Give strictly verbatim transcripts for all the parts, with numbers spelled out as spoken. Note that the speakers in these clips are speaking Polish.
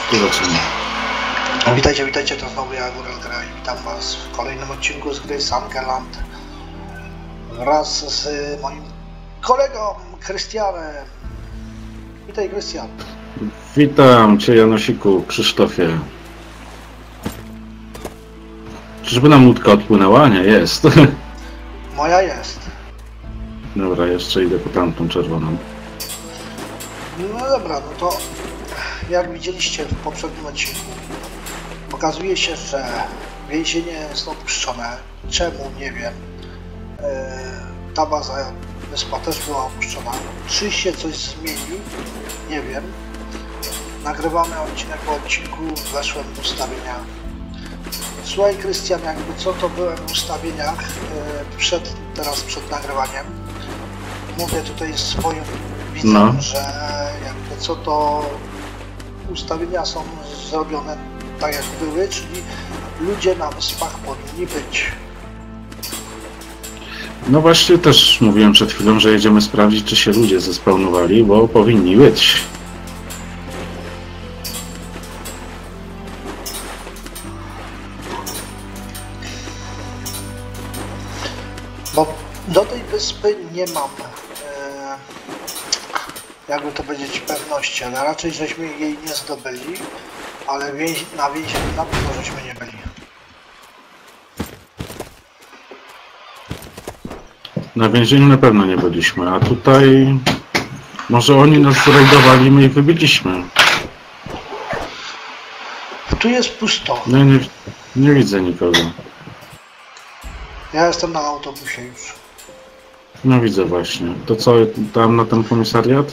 Tu zaczynamy. Witajcie, witajcie, to znowu ja, Górel Gra i witam was w kolejnym odcinku z gry Sungerland wraz z moim kolegą Krystianem. Witaj, Krystian. Witam cię, Janosiku, Krzysztofie. Czyżby nam łódka odpłynęła? Nie, jest. Moja jest. Dobra, jeszcze idę po tamtą czerwoną. No dobra, no to jak widzieliście w poprzednim odcinku, okazuje się, że więzienie jest opuszczone. Czemu? Nie wiem. Ta baza, wyspa też była opuszczona. Czy się coś zmieni? Nie wiem. Nagrywamy odcinek po odcinku, weszłem w ustawienia. Słuchaj, Krystian, jakby co, to byłem w ustawieniach przed, teraz przed nagrywaniem. Mówię tutaj swoim widzom, no. że jakby co, to ustawienia są zrobione tak jak były, czyli ludzie na wyspach powinni być. No właśnie, też mówiłem przed chwilą, że jedziemy sprawdzić, czy się ludzie zespełnowali, bo powinni być. Bo do tej wyspy nie mam, e, jakby to powiedzieć, pewności, ale raczej żeśmy jej nie zdobyli, ale więź, na więzieniu na pewno żeśmy nie byli. Na więzieniu na pewno nie byliśmy, a tutaj może oni nas zrajdowali, my ich wybiliśmy. Tu jest pusto. No nie, nie widzę nikogo. Ja jestem na autobusie już. No widzę właśnie. To co, tam na ten komisariat?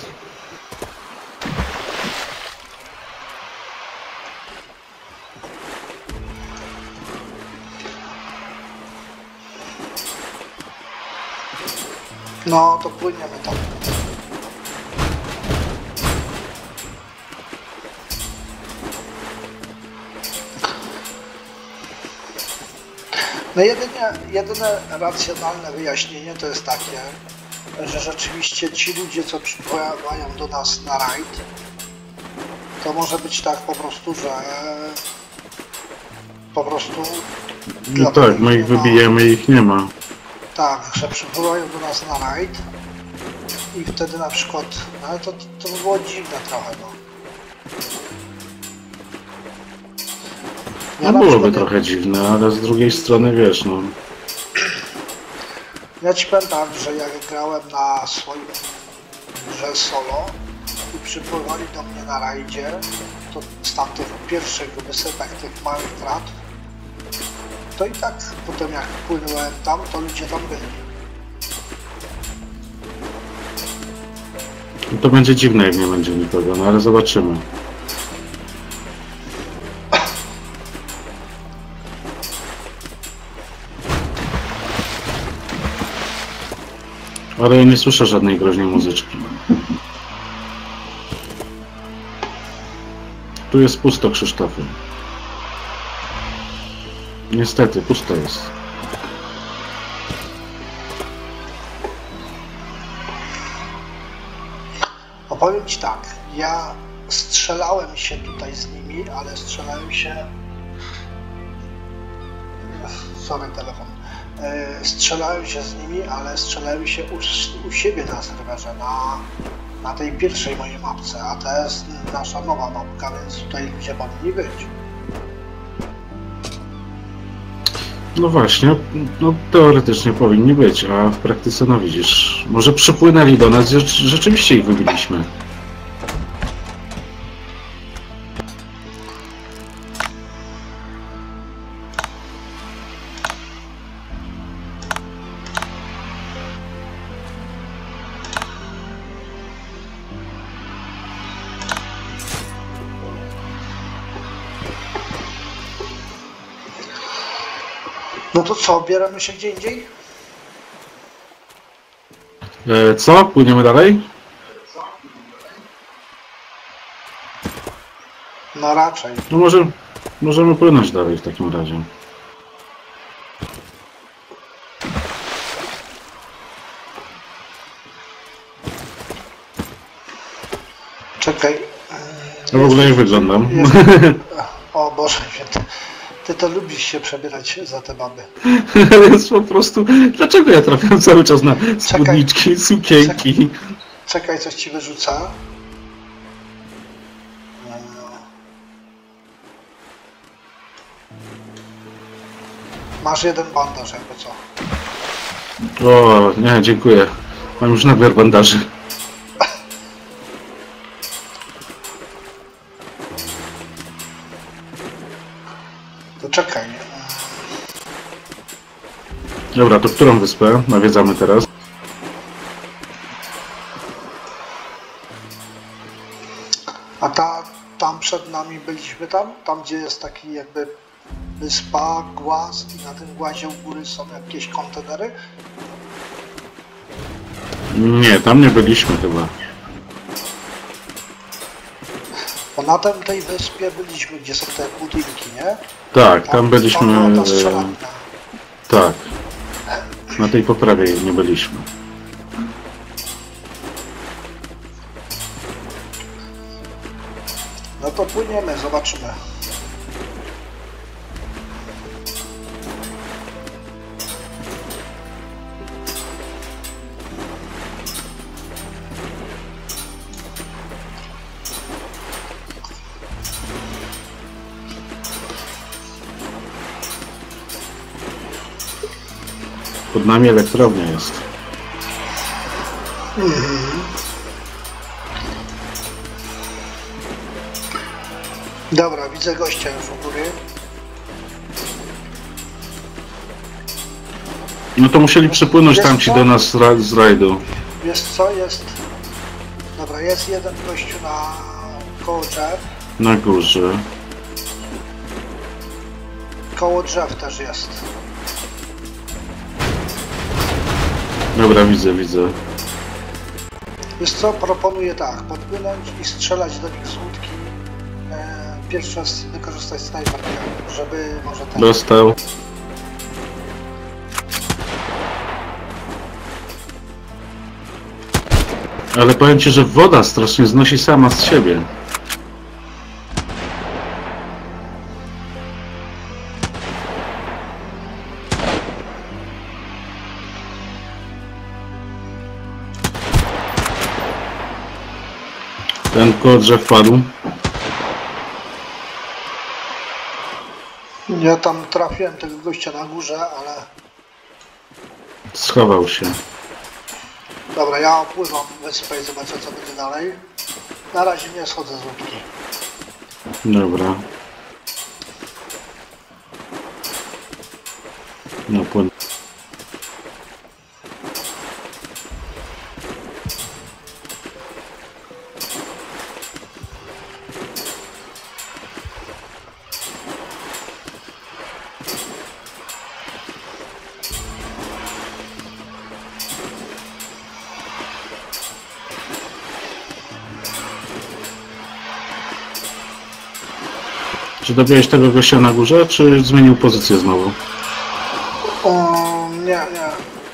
No to płyniemy tam. No jedynie, jedyne racjonalne wyjaśnienie to jest takie, że rzeczywiście ci ludzie, co przypływają do nas na rajd, to może być tak po prostu, że po prostu... No tak, my ich wybijemy i ich nie ma. Tak, że przypływają do nas na rajd i wtedy na przykład, no ale to, to by było dziwne trochę, no. Ja No byłoby przykład, trochę dziwne, ale z drugiej strony wiesz, no. Ja ci powiem tak, że jak grałem na swoim grze solo i przypływali do mnie na rajdzie, to z tamtych pierwszych wysypek tych małych tratw, to i tak potem jak płynąłem tam, to ludzie tam byli. No to będzie dziwne, jak nie będzie nikogo, no ale zobaczymy. Ale ja nie słyszę żadnej groźnej muzyczki. Tu jest pusto, Krzysztofie. Niestety, pusto jest. Opowiem ci tak, ja strzelałem się tutaj z nimi, ale strzelałem się... Sorry, telefon. Strzelałem się z nimi, ale strzelałem się u, u siebie na serwerze, na, na tej pierwszej mojej mapce, a to jest nasza nowa mapka, więc tutaj ludzie powinni być. No właśnie, no teoretycznie powinni być, a w praktyce, no widzisz, może przypłynęli do nas, rzeczywiście ich wybiliśmy. No to co, bierzemy się gdzie indziej? E, co? Płyniemy dalej? No raczej. No może, możemy płynąć dalej w takim razie. Czekaj, No w ogóle jak wyglądam? Jest... O Boże święty. Ty to lubisz się przebierać za te baby. Jest po prostu... Dlaczego ja trafiam cały czas na spódniczki, sukienki? Czekaj, czekaj, coś ci wyrzuca. Masz jeden bandaż, jakby co. O, nie, dziękuję. Mam już nadmiar bandaży. To czekaj. Dobra, to którą wyspę nawiedzamy teraz? A ta, tam przed nami byliśmy tam? Tam gdzie jest taki jakby wyspa, głaz i na tym głazie u góry są jakieś kontenery? Nie, tam nie byliśmy chyba. Bo na tym, tej wyspie byliśmy, gdzie są te budynki, nie? Tak, tam byliśmy... Tam była ta e, strzelanina. Tak. Na tej poprawie nie byliśmy. No to płyniemy, zobaczymy. Pod nami elektrownia jest. Mhm. Dobra, widzę gościa już u góry. No to musieli przypłynąć tam ci do nas z, ra z rajdu. Wiesz co, jest... Dobra, jest jeden gościu na koło drzew. Na górze. Koło drzew też jest. Dobra, widzę, widzę. Wiesz co, proponuję tak, podpłynąć i strzelać do nich z łódki. E, pierwszy raz wykorzystać snajperkę, żeby może ten... Dostał. Ale powiem ci, że woda strasznie znosi sama z siebie. Ten koło drzew padł. Ja tam trafiłem tego gościa na górze, ale... Schował się. Dobra, ja opływam wyspę i zobaczę co będzie dalej. Na razie nie schodzę z łódki. Dobra. No płyn. Czy dobiłeś tego gościa na górze, czy zmienił pozycję znowu? O, nie, nie.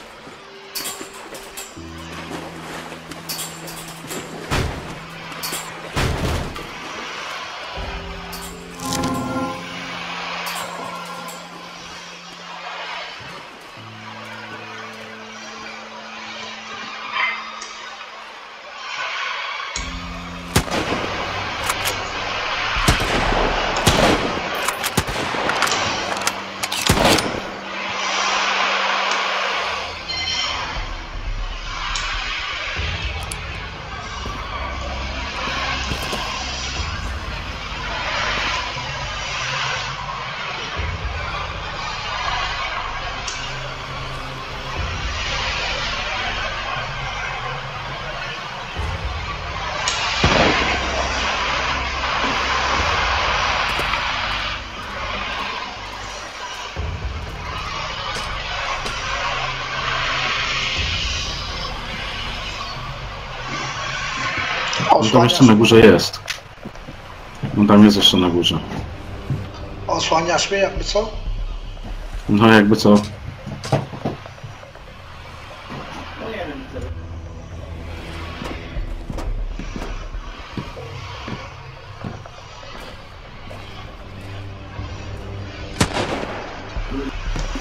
On tam jeszcze na górze jest. On tam jest jeszcze na górze. Osłaniasz mnie jakby co? No jakby co?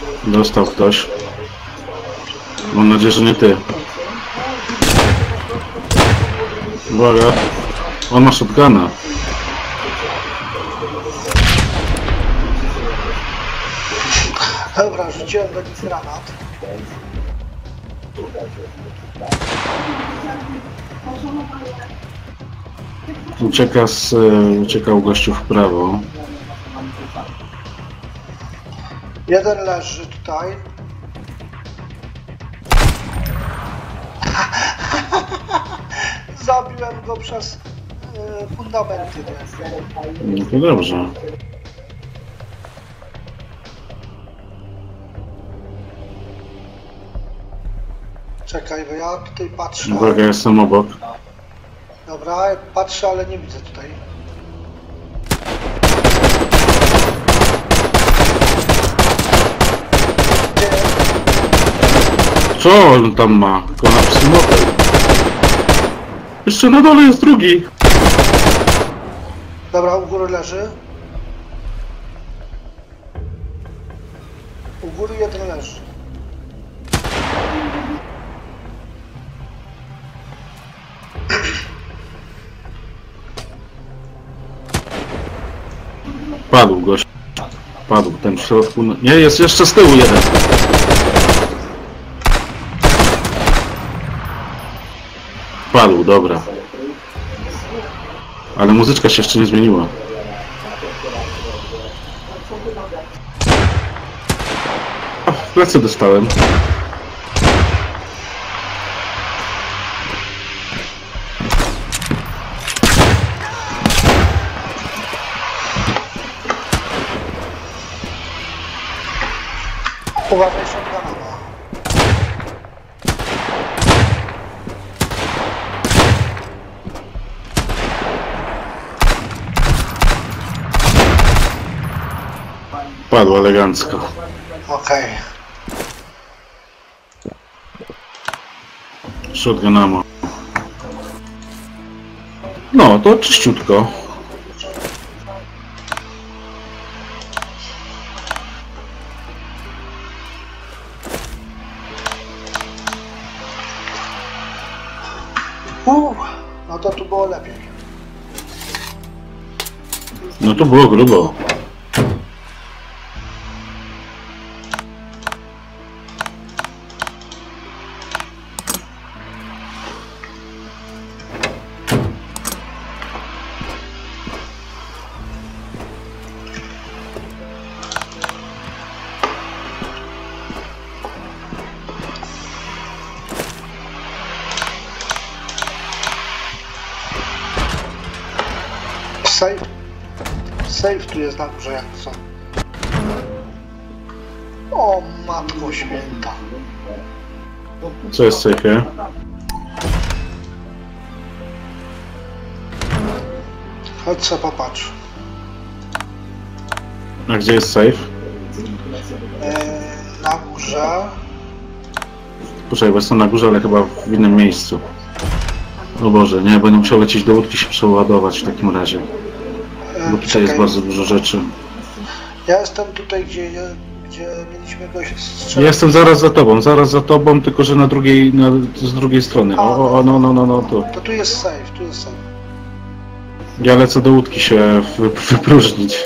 Dostał ktoś. Mam nadzieję, że nie ty. Uwaga. On ma shotguna. Dobra, rzuciłem do nich granat. Ucieka z... uciekał gościu w prawo. Jeden leży tutaj. Zabiłem go przez y, fundamenty. No to dobrze. Czekaj, bo ja tutaj patrzę. Uwaga, jestem obok. Dobra, patrzę, ale nie widzę tutaj. Co on tam ma? Kolapsy motel. Jeszcze na dole jest drugi. Dobra, u góry leży. U góry jeden leży. Padł gość. Padł ten w środku. Nie, jest jeszcze z tyłu jeden. Padł, dobra. Ale muzyczka się jeszcze nie zmieniła. A, w plecy dostałem. Uważaj, shotguna ma. Padł elegancko. Okej. Shotgun ammo. No, to czyściutko. Uh, no to tu było lepiej. No to było grubo. Safe. Safe tu jest na górze, jak co. O matko święta. Co jest w sejfie? Chodź se popatrz. A gdzie jest safe? Yy, na górze. Poczekaj, bo jestem na górze, ale chyba w innym miejscu. O Boże, nie, będę musiał lecieć do łódki, się przeładować w takim razie. Yy, Bo tutaj czekaj. jest bardzo dużo rzeczy. Ja jestem tutaj, gdzie, gdzie mieliśmy go strzelać. Ja jestem zaraz za tobą, zaraz za tobą, tylko że na drugiej, na, z drugiej strony. O, o, o, no, no, no, no, tu. To tu jest safe, tu jest safe. Ja lecę do łódki się wy, wypróżnić.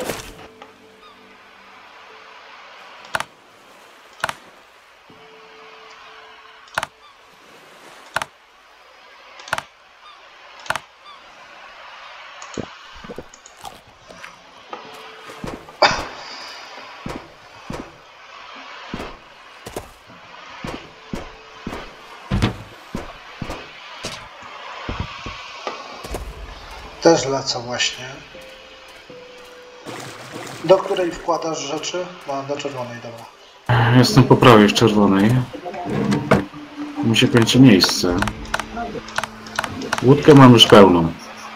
Też lecę właśnie. Do której wkładasz rzeczy? No, do czerwonej, dobra. Jestem po prawej w czerwonej. Mi się kończy miejsce. Łódkę mam już pełną.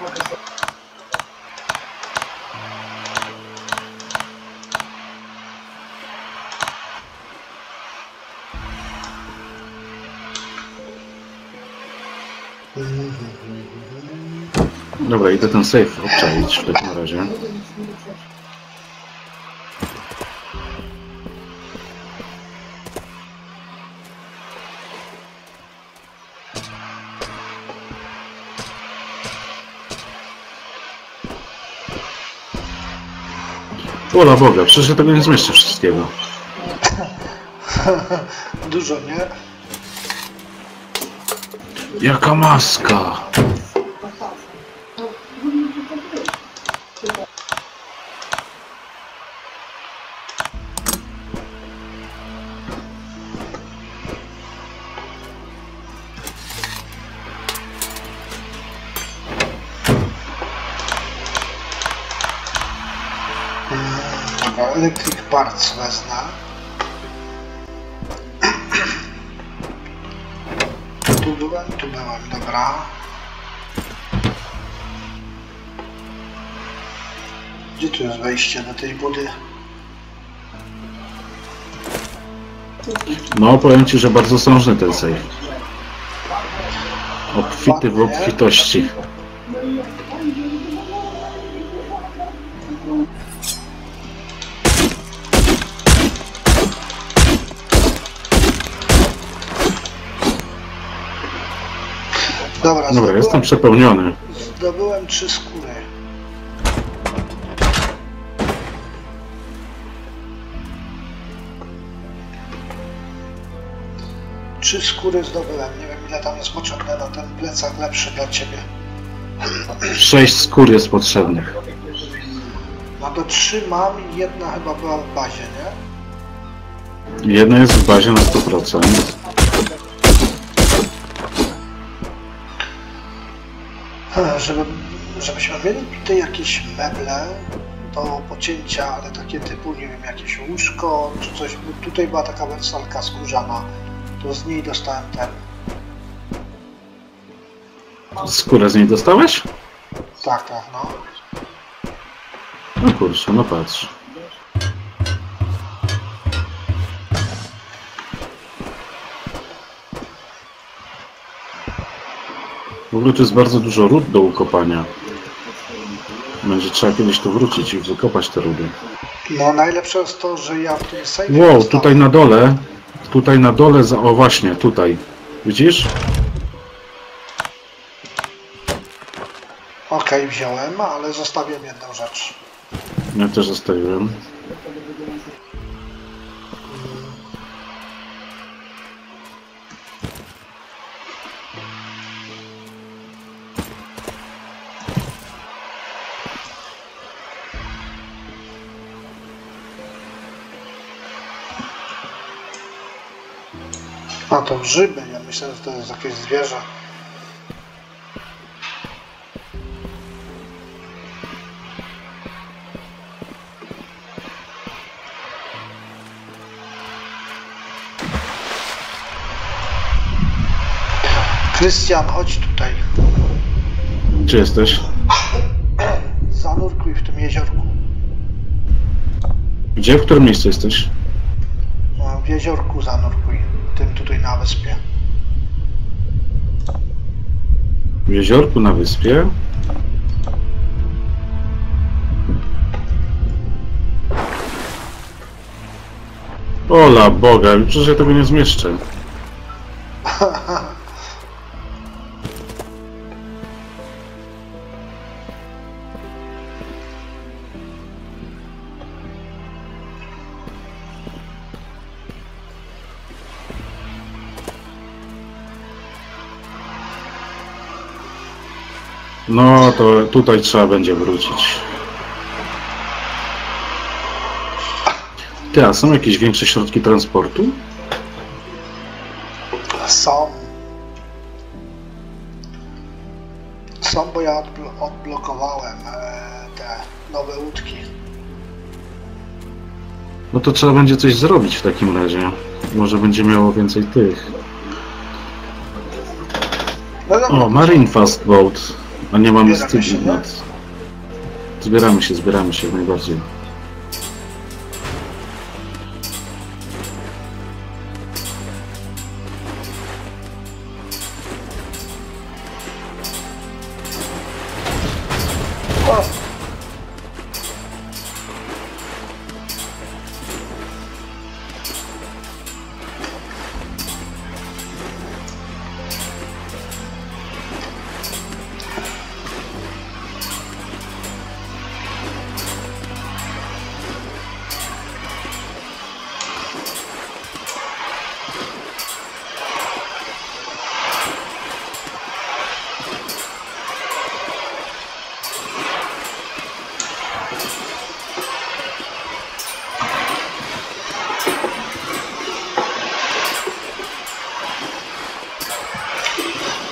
Dobra, idę ten safe obczaić w takim razie. Ola Boga, przecież ja tego nie zmieszczę wszystkiego. Dużo, nie? Jaka maska! Dobra, Electric Parts wezmę. Tu byłem, tu byłem, dobra. Gdzie tu jest wejście do tej budy? No, powiem ci, że bardzo sążny ten safe. Obfity w obfitości. Dobra, Dobra, jestem przepełniony. Zdobyłem trzy skóry. Trzy skóry zdobyłem. Nie wiem, ile tam jest potrzebne na ten plecak lepszy dla ciebie. Sześć skór jest potrzebnych. No to trzy mam i jedna chyba była w bazie, nie? Jedna jest w bazie na sto procent. Żeby, żebyśmy mieli tutaj jakieś meble do pocięcia, ale takie typu, nie wiem, jakieś łóżko czy coś. Tutaj była taka wersalka skórzana, to z niej dostałem ten. Skórę z niej dostałeś? Tak, tak, no. No kurczę, no patrz. W ogóle tu jest bardzo dużo ród do ukopania. Będzie trzeba kiedyś tu wrócić i wykopać te rudy. No najlepsze jest to, że ja w tym sejfie Wow, dostałem. tutaj na dole, tutaj na dole, za, o właśnie, tutaj. Widzisz? Okej, okay, wziąłem, ale zostawiam jedną rzecz. Ja też zostawiłem. A to grzyby, ja myślę, że to jest jakieś zwierzę. Krystian, chodź tutaj. Gdzie jesteś? Zanurkuj w tym jeziorku. Gdzie? W którym miejscu jesteś? No, w jeziorku zanurkuj. Tym tutaj na wyspie. W jeziorku na wyspie? Ola Boga, przecież ja tego nie zmieszczę. No to tutaj trzeba będzie wrócić. Ty, a są jakieś większe środki transportu? Są. Są, bo ja odblo odblokowałem e, te nowe łódki. No to trzeba będzie coś zrobić w takim razie. Może będzie miało więcej tych. No dobra, O, Marine Fast Boat. A nie mamy Zbieramy się, stylu. nie? Zbieramy się, zbieramy się jak najbardziej. O,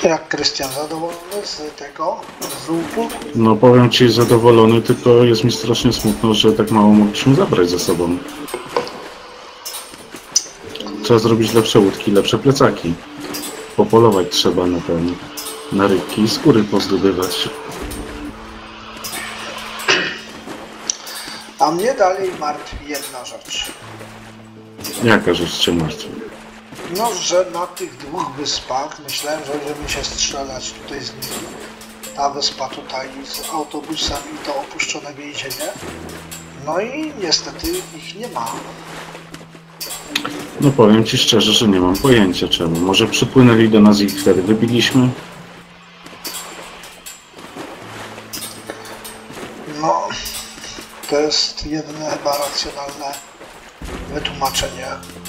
Jak Krystian, zadowolony z tego, z łupu? No powiem ci, zadowolony, tylko jest mi strasznie smutno, że tak mało mogliśmy zabrać ze sobą. Trzeba zrobić lepsze łódki, lepsze plecaki. Popolować trzeba na ten, na rybki i skóry pozdobywać. A mnie dalej martwi jedna rzecz. Jaka rzecz cię martwi? No, że na tych dwóch wyspach myślałem, że będziemy się strzelać tutaj z nimi. Ta wyspa tutaj z autobusami, to opuszczone więzienie. No i niestety ich nie ma. No powiem ci szczerze, że nie mam pojęcia czemu. Może przypłynęli do nas i ich wtedy wybiliśmy? No, to jest jedyne chyba racjonalne wytłumaczenie.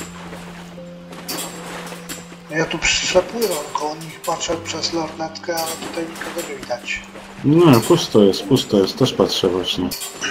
Ja tu przepływam koło nich, patrzę przez lornetkę, ale tutaj nikogo nie widać. No, pusto jest, pusto jest. Też patrzę właśnie.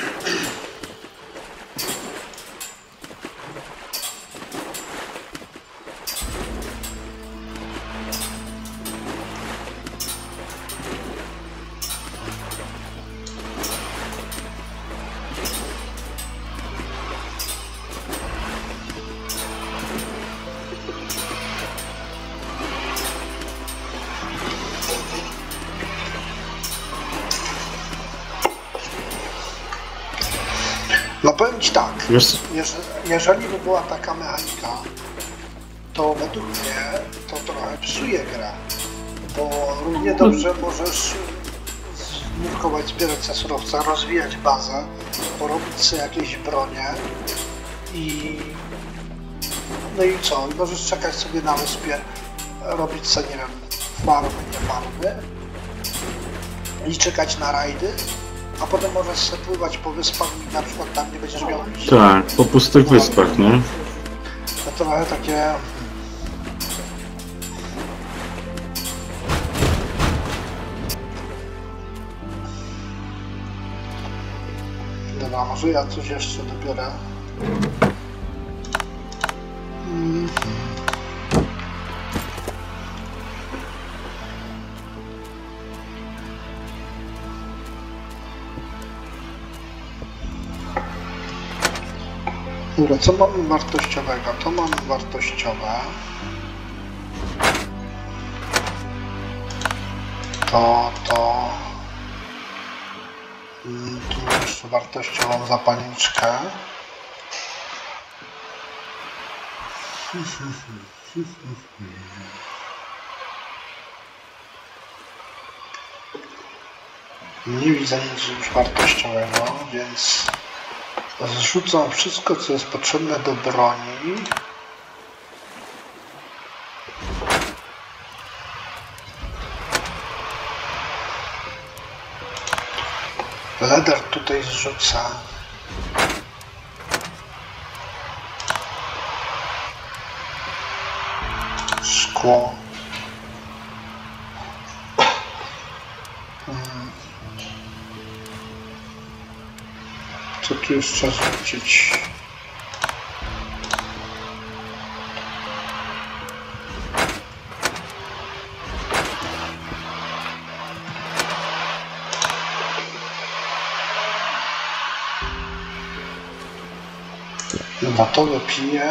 No powiem ci tak, Wiesz, jeże- jeżeli by była taka mechanika, to według mnie to trochę psuje grę, bo równie dobrze możesz nurkować, zbierać te surowce, rozwijać bazę, porobić sobie jakieś bronie i no i co? I możesz czekać sobie na wyspie, robić sobie, nie wiem, farmy, nie farmy i czekać na rajdy, a potem możesz sobie pływać po wyspach i na przykład tam nie będziesz miał nic. tak, po pustych wyspach, nie? To trochę takie... Dobra, może ja coś jeszcze dobiorę. Mm. Dobra, co mamy wartościowego? To mamy wartościowe. To, to... Mm, tu mam jeszcze wartościową zapalniczkę. Nie widzę nic już wartościowego, więc zrzucam wszystko, co jest potrzebne do broni. Leder tutaj zrzucę. Szkło. Hmm. Co tu jeszcze zrzucić? Dobra, to wypiję.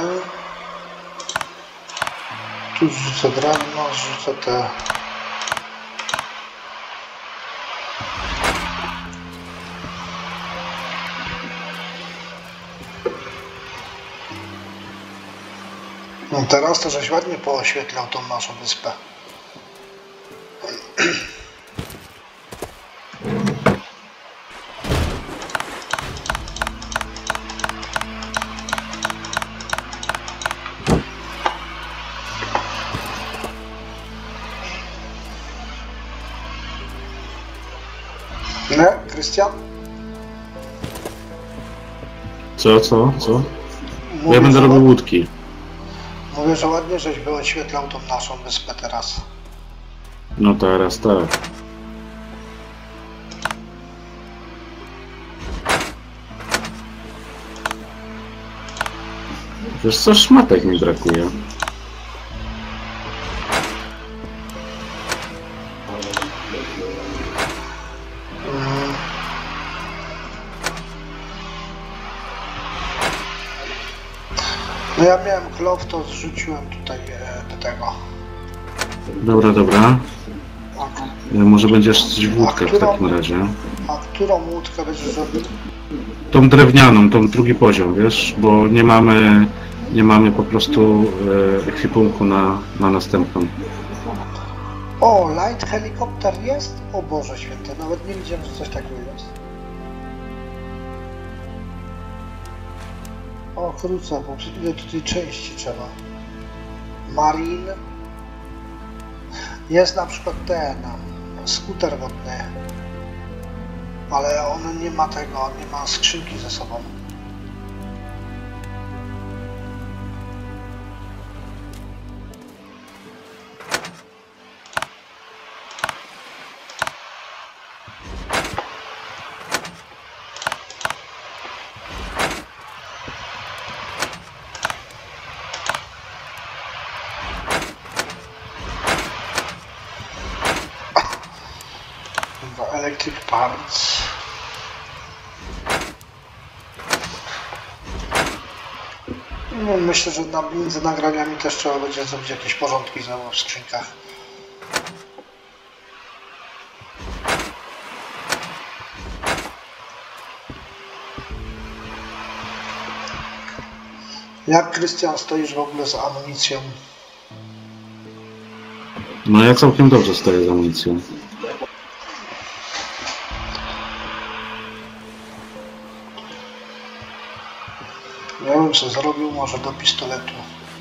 Tu zrzucę drewno, zrzucę te... No teraz to żeś ładnie pooświetlał tą naszą wyspę. Nie, Krystian? Co, co, co? Mówię, Ja będę że robił ład- łódki. Mówię, że ładnie żeś wyoświetlał tą naszą wyspę teraz. No teraz tak. Wiesz co, szmatek mi brakuje. No ja miałem klow, to zrzuciłem tutaj e, do tego. Dobra, dobra. A, E, Może będziesz coś w A łódkę w którą- takim razie. a którą łódkę będziesz robił? Tą drewnianą, tą drugi poziom, wiesz, bo nie mamy, nie mamy po prostu e, ekwipunku na, na następną. O, light helikopter jest? O Boże święty, nawet nie wiedziałem, że coś takiego jest. O, krótce, bo ile tutaj części trzeba? Marine. Jest na przykład ten, skuter wodny. Ale on nie ma tego, nie ma skrzynki ze sobą. Dobra, electric parts. No, myślę, że na, między nagraniami też trzeba będzie zrobić jakieś porządki znowu w skrzynkach. Jak, Krystian, stoisz w ogóle z amunicją? No ja całkiem dobrze stoję z amunicją. Ja bym sobie zrobił może do pistoletu.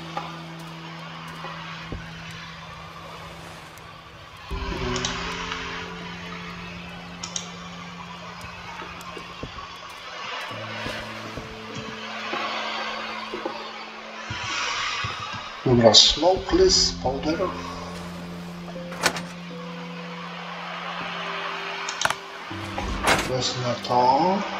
Dobra, smokeless powder. Wezmę to.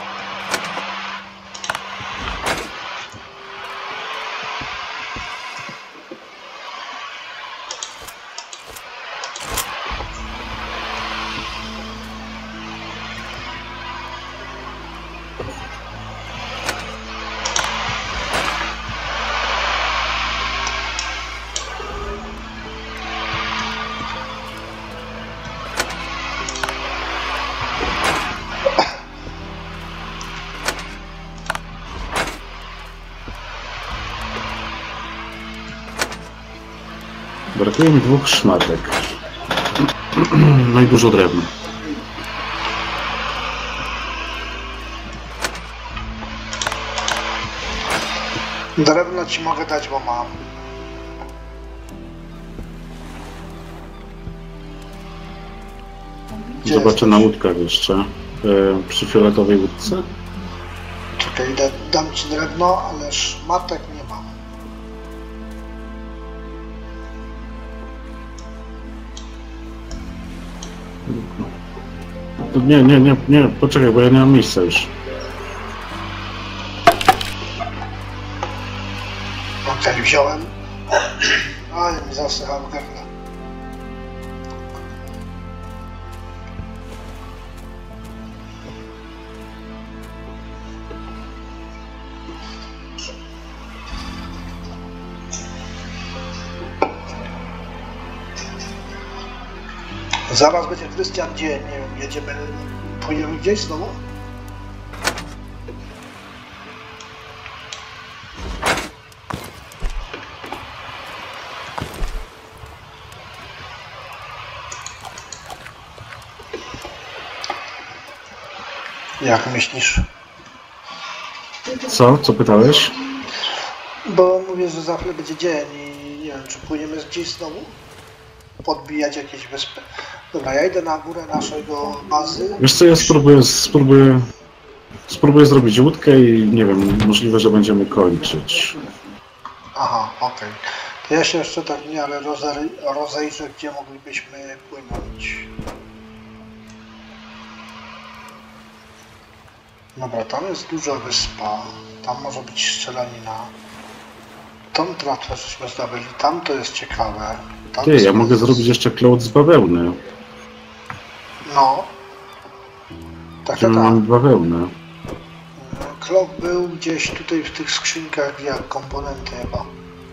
Brakuje mi dwóch szmatek. No i dużo drewna. Drewno ci mogę dać, bo mam. Gdzie Zobaczę na jesteś? łódkach jeszcze. E, przy fioletowej łódce. Czekaj, da, dam ci drewno, ale szmatek nie mam. Nie, nie, nie, nie, poczekaj, bo ja nie mam miejsca już. Okej, wziąłem. Ale mi zasychał gardło. Zaraz będzie, Krystian, gdzie, nie wiem, jedziemy, pójdziemy gdzieś znowu? Jak myślisz? Co? Co pytałeś? Bo mówię, że za chwilę będzie dzień i nie wiem, czy płyniemy gdzieś znowu? Podbijać jakieś wyspy. Dobra, ja idę na górę naszego bazy. Wiesz co, ja spróbuję, spróbuję, spróbuję zrobić łódkę i nie wiem, możliwe, że będziemy kończyć. Aha, okej. To ja się jeszcze tak w miarę rozej- rozejrzę, gdzie moglibyśmy płynąć. Dobra, tam jest duża wyspa. Tam może być strzelanina. Tą tratwę żeśmy zdobyli. Tam to jest ciekawe. Tam Ty, jest- ja mogę zrobić jeszcze klout z bawełny. No. Tak, Gdzie tak, my tak. mamy bawełnę? Klok był gdzieś tutaj w tych skrzynkach jak komponenty chyba.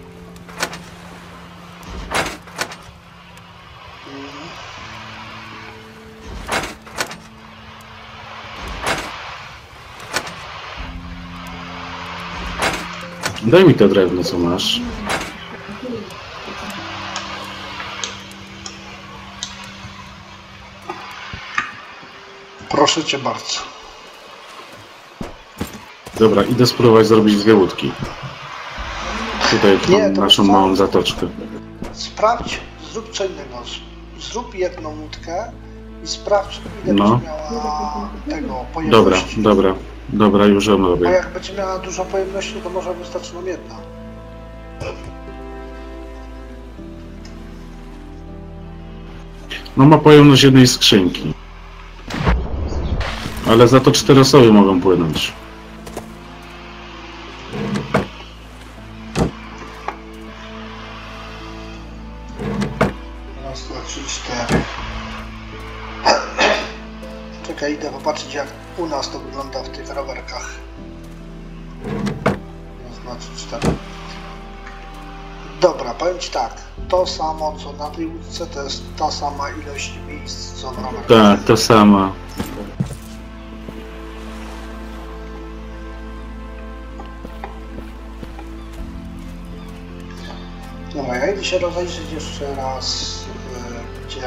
Daj mi to drewno, co masz. Proszę cię bardzo. Dobra, idę spróbować zrobić dwie łódki. Tutaj Nie, mam to naszą co? małą zatoczkę. Sprawdź, zrób co innego. Zrób jedną łódkę i sprawdź, ile No. będzie miała tego Dobra, pojemności. dobra, dobra, już ją Bo robię. jak będzie miała dużo pojemności, to może wystarczy nam jedna. No ma pojemność jednej skrzynki. Ale za to cztery osoby mogą płynąć. Raz, dwa, trzy, cztery. Czekaj, idę popatrzeć jak u nas to wygląda w tych rowerkach. Raz, dwa, trzy, cztery. Dobra, powiem ci tak. To samo co na tej łódce to jest ta sama ilość miejsc co w rowerkach. Tak, to sama. Dobra, ja idę się rozejrzeć jeszcze raz, yy, gdzie...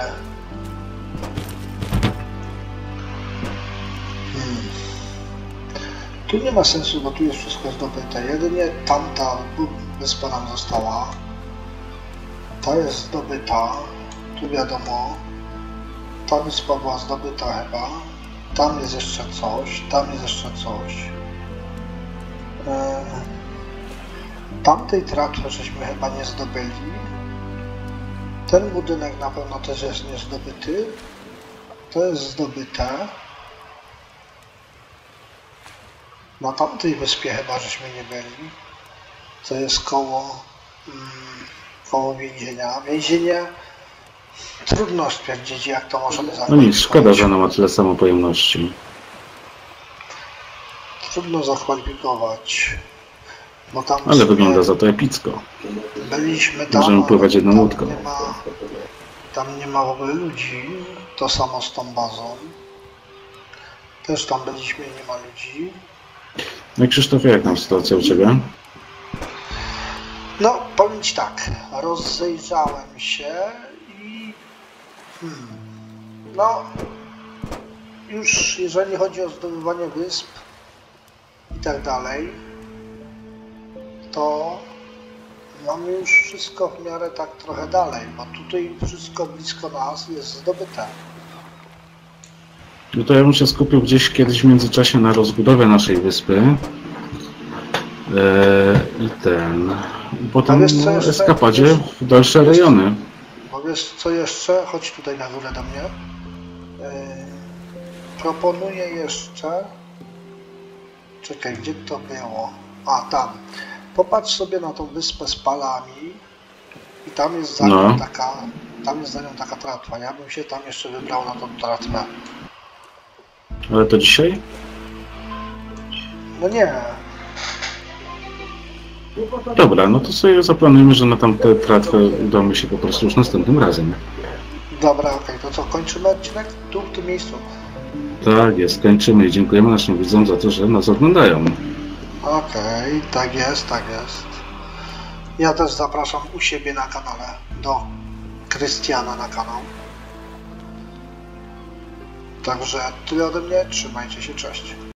Hmm. Tu nie ma sensu, bo tu jest wszystko zdobyte. Jedynie tamta wyspa nam została. Ta jest zdobyta. Tu wiadomo. Ta wyspa była zdobyta chyba. Tam jest jeszcze coś. Tam jest jeszcze coś. Yy. Tamtej tratwy żeśmy chyba nie zdobyli. Ten budynek na pewno też jest niezdobyty. To jest zdobyte. Na tamtej wyspie chyba żeśmy nie byli. To jest koło, mm, koło więzienia. Więzienie trudno stwierdzić, jak to możemy No zakwalifikować. nic, szkoda, że ona ma tyle samo pojemności. Trudno zakwalifikować. Bo tam Ale wygląda za to epicko. byliśmy tam, Możemy pływać jedną tam łódką. Nie ma, tam nie ma w ogóle ludzi. To samo z tą bazą. Też tam byliśmy i nie ma ludzi. No i Krzysztofie, jak nam sytuacja u Ciebie? No, powiem ci tak. Rozejrzałem się i... Hmm, no... Już jeżeli chodzi o zdobywanie wysp i tak dalej, to mamy już wszystko w miarę tak trochę dalej, bo tutaj wszystko blisko nas jest zdobyte. No to ja bym się skupił gdzieś kiedyś w międzyczasie na rozbudowie naszej wyspy. Eee, I ten... Potem wiesz co no, jeszcze? eskapadzie Wiesz- w dalsze wiesz- rejony. Bo wiesz co jeszcze? Chodź tutaj na górę do mnie. Yy, proponuję jeszcze... Czekaj, gdzie to było? A, tam. Popatrz sobie na tą wyspę z palami i tam jest za nią No. taka... Tam jest za nią taka tratwa. Ja bym się tam jeszcze wybrał na tą tratwę. Ale to dzisiaj? No nie. Dobra, no to sobie zaplanujemy, że na tamtę tratwę udamy się po prostu już następnym razem. Dobra, okej, to co, kończymy odcinek tu, w tym miejscu? Tak jest, kończymy i dziękujemy naszym widzom za to, że nas oglądają. Okej, tak jest, tak jest. Ja też zapraszam u siebie na kanale, do Krystiana na kanał. Także tyle ode mnie, trzymajcie się, cześć.